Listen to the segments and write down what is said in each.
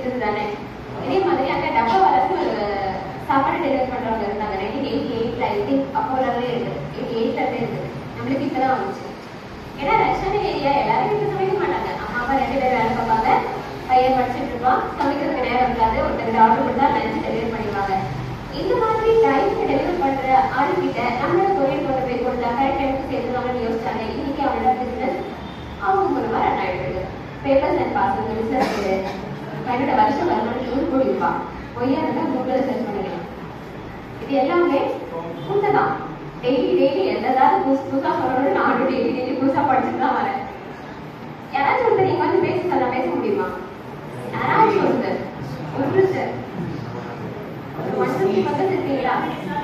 இருந்தது தானே. இதே மாதிரி அங்கே டப்பா வளர்த்து ஒரு சாப்பாடு டெலிவரி பண்ணுறவங்க இருந்தாங்க. 1988 ஐ திங்க் அப்போலவே இருக்குது, 88 இருக்குது. நம்மளுக்கு இப்போ தான் வந்துச்சு. ஏன்னா ரஷ்யன் ஏரியா எல்லாரும் இப்போ சமைக்க மாட்டாங்க. அம்மா அப்பா 2 பேர் வேலை பார்ப்பாங்க, பையன் படிச்சுட்டு இருப்பான், சமைக்கிறதுக்கு நேரம் இருக்காது, ஒருத்தர் ஆர்டர் கொடுத்தா லஞ்ச் டெலிவரி பண்ணிடுவாங்க. இந்த மாதிரி டைமுக்கு டெலிவரி பண்ற ஆளுகிட்ட நம்மளோட கொரியர் கொண்டு போய் கொடுத்தா கரெக்ட் டைமுக்கு சேர்த்துவாங்கன்னு யோசிச்சாங்க. இன்னைக்கு அவங்களோட பிசினஸ் அவங்க மூலமா ரன் ஆகிட்டு இருக்கு. பேப்பர்ஸ் அண்ட் பார்சல் பிசினஸ் என்னோட வருஷம் வருமானம் 100 கோடி ரூபாய். பொய்யா இருந்தா கூகுள்ல சர்ச் பண்ணிக்கலாம். இது எல்லாமே உண்மைதான். டெய்லி எதாவது புதுசா சொல்லணும்னு நானும் டெய்லி புதுசா படிச்சுட்டு தான் வரேன். யாராச்சும் ஒருத்தர் நீங்க வந்து பேச சொன்னா பேச முடியுமா? யாராச்சும் ஒருத்தர் ஒரு மனுஷனுக்கு பக்கத்து இருக்கீங்களா?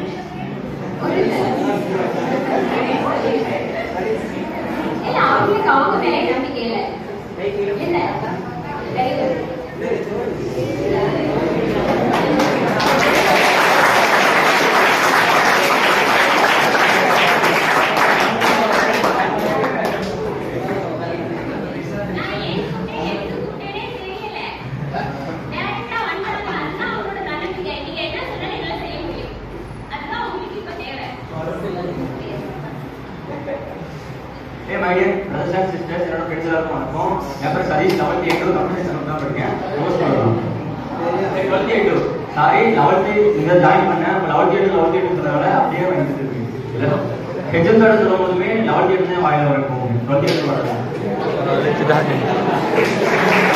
இல்ல அவங்களுக்கு அவங்க வேலை நம்பிக்கை இல்லை. என்ன My dear brothers and sisters, என்னோட ஃப்ரெண்ட்ஸ் எல்லாருக்கும் வணக்கம். என் பேர் Satish. 11th A2 computer science தான் படிக்கிறேன். கோர்ஸ் பண்ணலாம். 12th A2 சாரி 11th இங்க ஜாயின் பண்ணேன். 11th A2 சொன்னதால அப்படியே வந்துட்டு இருக்கு. இல்ல ஹெச்எம் கார்டு சொல்லும்போதுமே 11th A2 தான் வாயில இருக்கும். 12th A2 வரல.